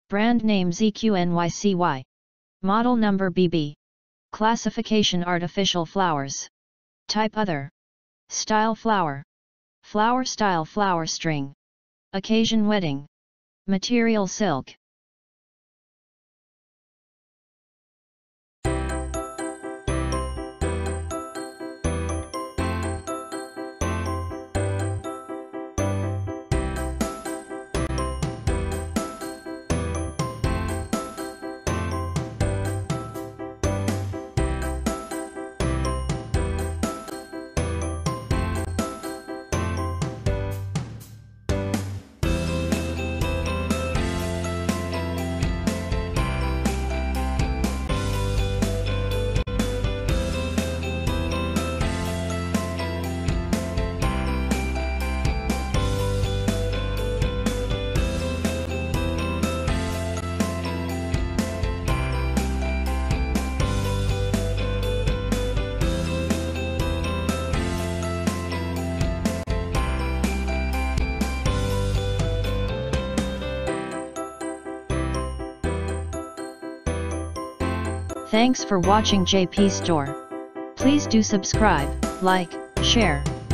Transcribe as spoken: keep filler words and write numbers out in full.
Brand name Z Q N Y C Y. Model number B B. Classification artificial flowers. Type other. Style flower. Flower style flower string. Occasion wedding. Material silk. Thanks for watching J P Store. Please do subscribe, like, share,